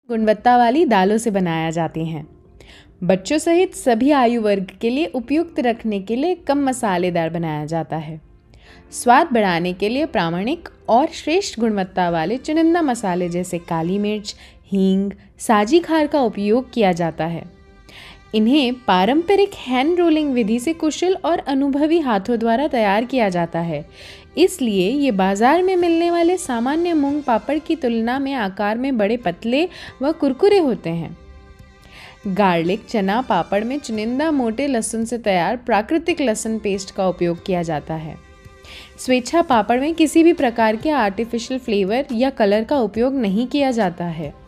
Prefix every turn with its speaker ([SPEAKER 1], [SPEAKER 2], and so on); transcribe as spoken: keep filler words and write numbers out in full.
[SPEAKER 1] गुणवत्ता वाली दालों से बनाया जाते हैं। बच्चों सहित सभी आयु वर्ग के लिए उपयुक्त रखने के लिए कम मसालेदार बनाया जाता है। स्वाद बढ़ाने के लिए प्रामाणिक और श्रेष्ठ गुणवत्ता वाले चुनिंदा मसाले जैसे काली मिर्च, हींग, साजी खार का उपयोग किया जाता है। इन्हें पारंपरिक हैंड रोलिंग विधि से कुशल और अनुभवी हाथों द्वारा तैयार किया जाता है, इसलिए ये बाजार में मिलने वाले सामान्य मूंग पापड़ की तुलना में आकार में बड़े पतले व कुरकुरे होते हैं। गार्लिक चना पापड़ में चुनिंदा मोटे लहसुन से तैयार प्राकृतिक लहसुन पेस्ट का उपयोग किया जाता है। स्वेच्छा पापड़ में किसी भी प्रकार के आर्टिफिशियल फ्लेवर या कलर का उपयोग नहीं किया जाता है।